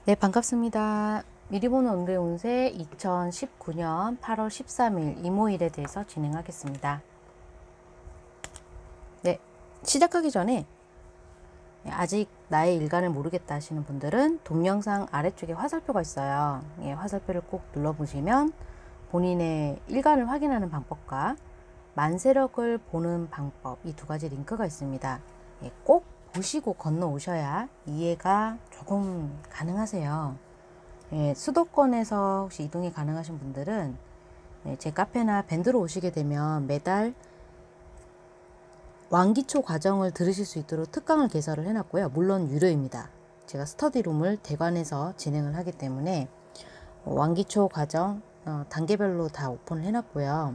네, 반갑습니다. 미리 보는 오늘의 운세 2019년 8월 13일 이모일에 대해서 진행하겠습니다. 네, 시작하기 전에 아직 나의 일간을 모르겠다 하시는 분들은 동영상 아래쪽에 화살표가 있어요. 화살표를 꼭 눌러보시면 본인의 일간을 확인하는 방법과 만세력을 보는 방법, 이 두 가지 링크가 있습니다. 꼭 보시고 건너오셔야 이해가 조금 가능하세요. 수도권에서 혹시 이동이 가능하신 분들은 제 카페나 밴드로 오시게 되면 매달 왕기초 과정을 들으실 수 있도록 특강을 개설을 해놨고요. 물론 유료입니다. 제가 스터디룸을 대관해서 진행을 하기 때문에 왕기초 과정 단계별로 다 오픈을 해놨고요.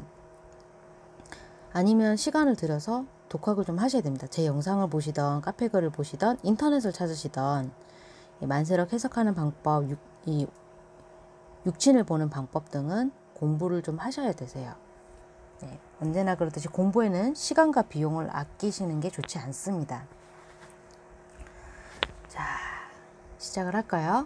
아니면 시간을 들여서 독학을 좀 하셔야 됩니다. 제 영상을 보시던 카페글을 보시던 인터넷을 찾으시던 만세력 해석하는 방법, 이 육친을 보는 방법 등은 공부를 좀 하셔야 되세요. 네, 언제나 그렇듯이 공부에는 시간과 비용을 아끼시는 게 좋지 않습니다. 자, 시작을 할까요?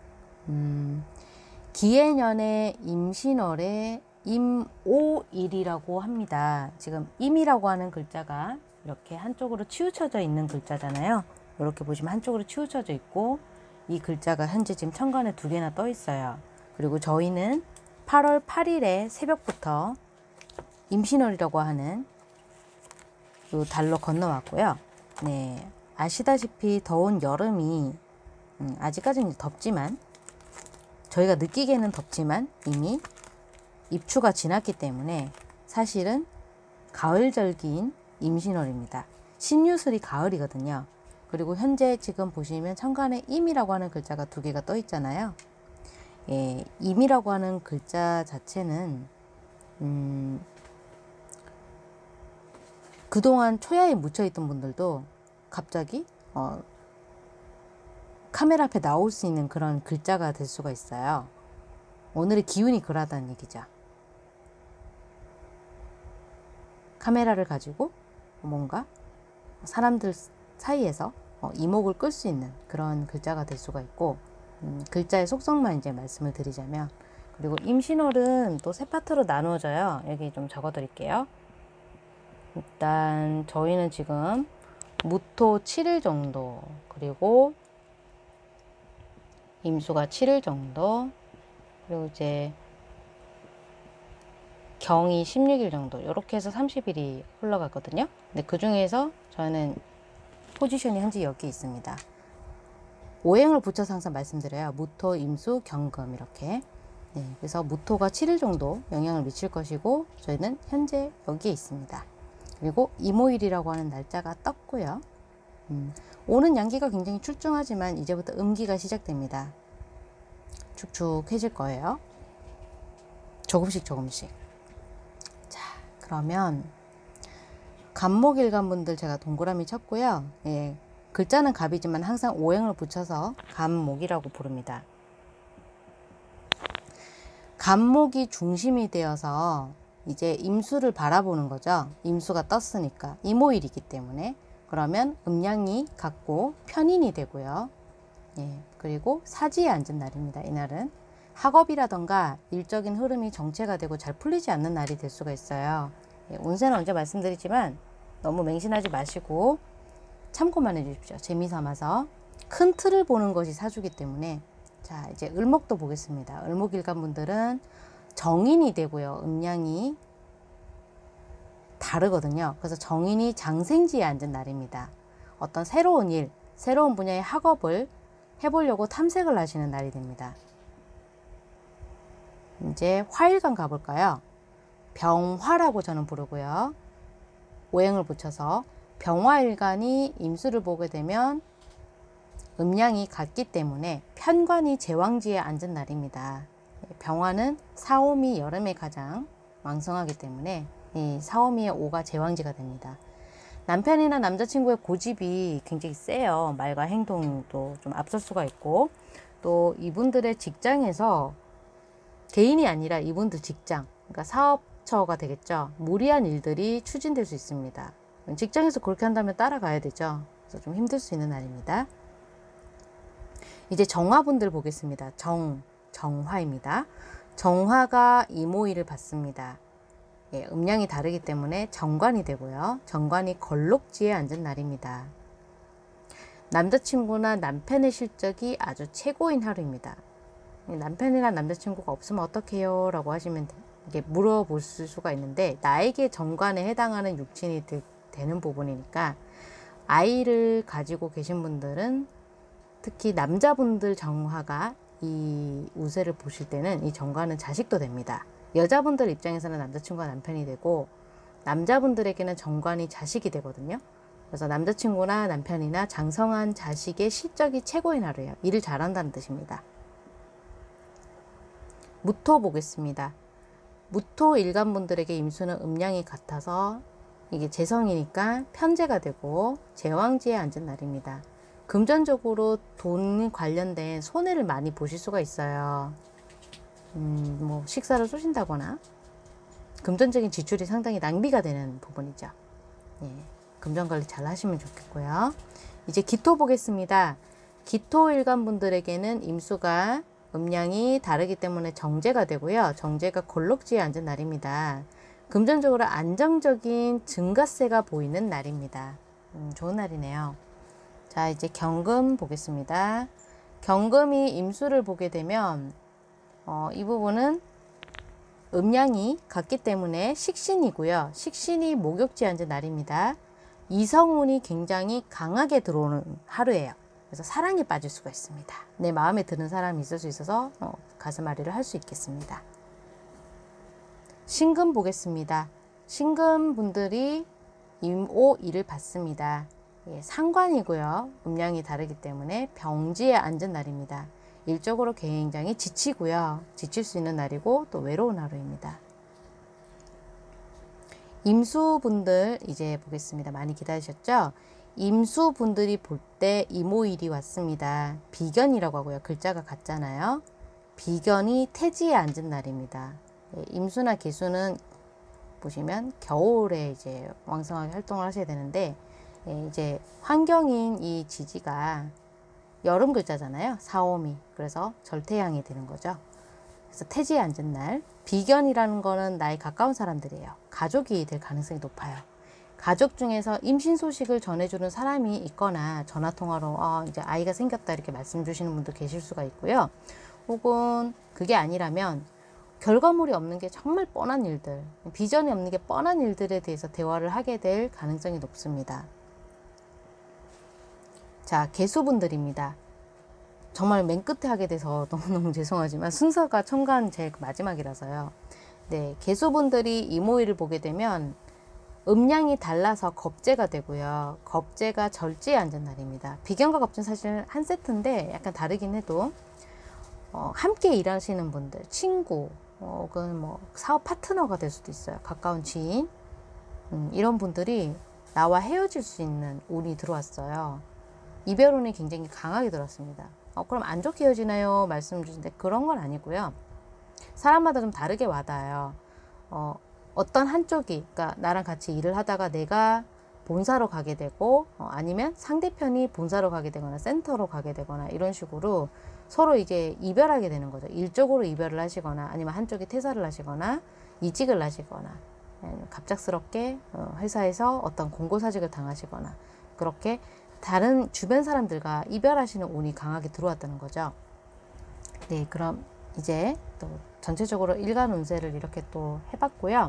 기해년의 임신월에 임오일이라고 합니다. 지금 임이라고 하는 글자가 이렇게 한쪽으로 치우쳐져 있는 글자잖아요. 이렇게 보시면 한쪽으로 치우쳐져 있고 이 글자가 현재 지금 천간에 두 개나 떠 있어요. 그리고 저희는 8월 8일에 새벽부터 임신월이라고 하는 이 달로 건너왔고요. 네, 아시다시피 더운 여름이 아직까지는 덥지만 저희가 느끼기에는 덥지만 이미 입추가 지났기 때문에 사실은 가을절기인 임신월입니다. 신유술이 가을이거든요. 그리고 현재 지금 보시면 천간에 임이라고 하는 글자가 두 개가 떠 있잖아요. 임이라고 하는 글자 자체는 그동안 초야에 묻혀있던 분들도 갑자기 카메라 앞에 나올 수 있는 그런 글자가 될 수가 있어요. 오늘의 기운이 그러하다는 얘기죠. 카메라를 가지고 뭔가 사람들 사이에서 이목을 끌 수 있는 그런 글자가 될 수가 있고, 글자의 속성만 이제 말씀을 드리자면, 그리고 임신월은 또 세 파트로 나누어져요. 여기 좀 적어 드릴게요. 일단 저희는 지금 무토 7일 정도, 그리고 임수가 7일 정도, 그리고 이제 경이 16일 정도, 이렇게 해서 30일이 흘러갔거든요. 근데 그 중에서 저는 포지션이 현재 여기 있습니다. 오행을 붙여서 항상 말씀드려요. 무토, 임수, 경금 이렇게. 네, 그래서 무토가 7일 정도 영향을 미칠 것이고 저희는 현재 여기에 있습니다. 그리고 이모일이라고 하는 날짜가 떴고요. 오는 양기가 굉장히 출중하지만 이제부터 음기가 시작됩니다. 축축해질 거예요. 조금씩 조금씩. 자, 그러면 갑목일간 제가 동그라미 쳤고요. 예, 글자는 갑이지만 항상 오행을 붙여서 갑목이라고 부릅니다. 갑목이 중심이 되어서 이제 임수를 바라보는 거죠. 임수가 떴으니까 이모일이기 때문에. 그러면 음양이 같고 편인이 되고요. 예, 그리고 사지에 앉은 날입니다. 이날은 학업이라던가 일적인 흐름이 정체가 되고 잘 풀리지 않는 날이 될 수가 있어요. 예, 운세는 언제 말씀드리지만 너무 맹신하지 마시고 참고만 해주십시오. 재미삼아서. 큰 틀을 보는 것이 사주기 때문에. 자, 이제 을목도 보겠습니다. 을목일간 분들은 정인이 되고요. 음양이 다르거든요. 그래서 정인이 장생지에 앉은 날입니다. 어떤 새로운 일, 새로운 분야의 학업을 해보려고 탐색을 하시는 날이 됩니다. 이제 화일간 가볼까요? 병화라고 저는 부르고요. 오행을 붙여서 병화일간이 임수를 보게 되면 음양이 같기 때문에 편관이 제왕지에 앉은 날입니다. 병화는 사오미 여름에 가장 왕성하기 때문에 이 사오미의 오가 제왕지가 됩니다. 남편이나 남자친구의 고집이 굉장히 세요. 말과 행동도 좀 앞설 수가 있고, 또 이분들의 직장에서 개인이 아니라 이분들 직장, 그러니까 사업처가 되겠죠. 무리한 일들이 추진될 수 있습니다. 직장에서 그렇게 한다면 따라가야 되죠. 그래서 좀 힘들 수 있는 날입니다. 이제 정화분들 보겠습니다. 정화입니다. 정화가 이모일을 받습니다. 예, 음양이 다르기 때문에 정관이 되고요. 정관이 걸록지에 앉은 날입니다. 남자친구나 남편의 실적이 아주 최고인 하루입니다. 남편이나 남자친구가 없으면 어떡해요? 라고 하시면 이게 물어보실 수가 있는데, 나에게 정관에 해당하는 육친이 되는 부분이니까, 아이를 가지고 계신 분들은 특히 남자분들 정화가 이 우세를 보실 때는 이 정관은 자식도 됩니다. 여자분들 입장에서는 남자친구가 남편이 되고, 남자분들에게는 정관이 자식이 되거든요. 그래서 남자친구나 남편이나 장성한 자식의 실적이 최고인 하루예요. 일을 잘한다는 뜻입니다. 무토 보겠습니다. 무토 일간분들에게 임수는 음양이 같아서 이게 재성이니까 편재가 되고 제왕지에 앉은 날입니다. 금전적으로 돈 관련된 손해를 많이 보실 수가 있어요. 뭐 식사를 쏘신다거나 금전적인 지출이 상당히 낭비가 되는 부분이죠. 예, 금전관리 잘 하시면 좋겠고요. 이제 기토 보겠습니다. 기토 일간분들에게는 임수가 음양이 다르기 때문에 정제가 되고요. 정제가 걸록지에 앉은 날입니다. 금전적으로 안정적인 증가세가 보이는 날입니다. 좋은 날이네요. 자, 이제 경금 보겠습니다. 경금이 임수를 보게 되면 이 부분은 음양이 같기 때문에 식신이고요. 식신이 목욕지에 앉은 날입니다. 이성운이 굉장히 강하게 들어오는 하루예요. 그래서 사랑에 빠질 수가 있습니다. 내 마음에 드는 사람이 있을 수 있어서 가슴앓이를 할 수 있겠습니다. 신금 보겠습니다. 신금 분들이 임오일을 받습니다. 예, 상관이고요. 음양이 다르기 때문에 병지에 앉은 날입니다. 일적으로 굉장히 지치고요. 지칠 수 있는 날이고 또 외로운 하루입니다. 임수분들 이제 보겠습니다. 많이 기다리셨죠? 임수분들이 볼 때 임오일이 왔습니다. 비견이라고 하고요. 글자가 같잖아요. 비견이 태지에 앉은 날입니다. 예, 임수나 기수는 보시면 겨울에 이제 왕성하게 활동을 하셔야 되는데, 예, 이제 환경인 이 지지가 여름 글자잖아요. 사오미. 그래서 절태양이 되는 거죠. 그래서 태지에 앉은 날. 비견이라는 거는 나의 가까운 사람들이에요. 가족이 될 가능성이 높아요. 가족 중에서 임신 소식을 전해주는 사람이 있거나 전화통화로 이제 아이가 생겼다 이렇게 말씀 주시는 분도 계실 수가 있고요. 혹은 그게 아니라면 결과물이 없는 게 정말 뻔한 일들, 비전이 없는 게 뻔한 일들에 대해서 대화를 하게 될 가능성이 높습니다. 자, 개수분들입니다. 정말 맨 끝에 하게 돼서 너무너무 죄송하지만 순서가 천간 제일 마지막이라서요. 네, 개수분들이 이모일을 보게 되면 음양이 달라서 겁재가 되고요. 겁재가 절지에 앉은 날입니다. 비견과 겁재는 사실 한 세트인데 약간 다르긴 해도 함께 일하시는 분들, 친구, 혹은 뭐 사업 파트너가 될 수도 있어요. 가까운 지인, 이런 분들이 나와 헤어질 수 있는 운이 들어왔어요. 이별운이 굉장히 강하게 들었습니다. 그럼 안 좋게 헤어지나요? 말씀 주신데 그런 건 아니고요. 사람마다 좀 다르게 와닿아요. 어떤 한쪽이, 그러니까 나랑 같이 일을 하다가 내가 본사로 가게 되고, 아니면 상대편이 본사로 가게 되거나 센터로 가게 되거나 이런 식으로 서로 이제 이별하게 되는 거죠. 일적으로 이별을 하시거나 아니면 한쪽이 퇴사를 하시거나 이직을 하시거나 갑작스럽게 회사에서 어떤 공고사직을 당하시거나 그렇게 다른 주변 사람들과 이별하시는 운이 강하게 들어왔다는 거죠. 네, 그럼 이제 또 전체적으로 일간 운세를 이렇게 또 해봤고요.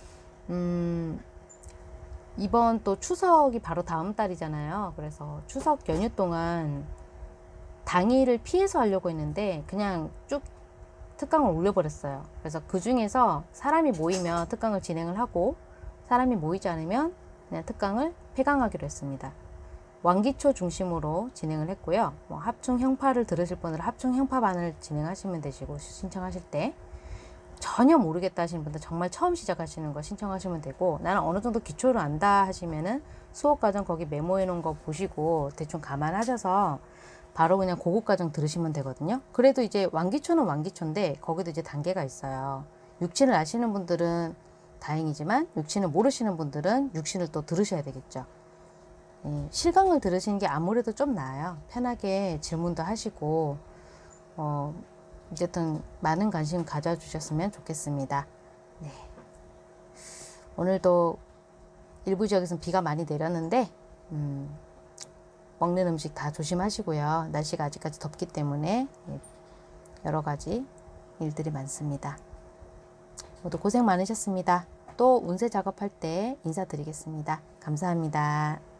이번 또 추석이 바로 다음 달이잖아요. 그래서 추석 연휴 동안 당일을 피해서 하려고 했는데 그냥 쭉 특강을 올려버렸어요. 그래서 그 중에서 사람이 모이면 특강을 진행을 하고 사람이 모이지 않으면 그냥 특강을 폐강하기로 했습니다. 왕기초 중심으로 진행을 했고요. 뭐 합충 형파를 들으실 분들은 합충 형파반을 진행하시면 되시고 신청하실 때 전혀 모르겠다 하시는 분들 정말 처음 시작하시는 거 신청하시면 되고 나는 어느 정도 기초를 안다 하시면은 수업 과정 거기 메모해 놓은 거 보시고 대충 감안하셔서 바로 그냥 고급 과정 들으시면 되거든요. 그래도 이제 왕기초는 왕기초인데 거기도 이제 단계가 있어요. 육신을 아시는 분들은 다행이지만 육신을 모르시는 분들은 육신을 또 들으셔야 되겠죠. 실강을 들으시는 게 아무래도 좀 나아요. 편하게 질문도 하시고 어쨌든 많은 관심 가져주셨으면 좋겠습니다. 네. 오늘도 일부 지역에서는 비가 많이 내렸는데 먹는 음식 다 조심하시고요. 날씨가 아직까지 덥기 때문에 여러 가지 일들이 많습니다. 모두 고생 많으셨습니다. 또 운세 작업할 때 인사드리겠습니다. 감사합니다.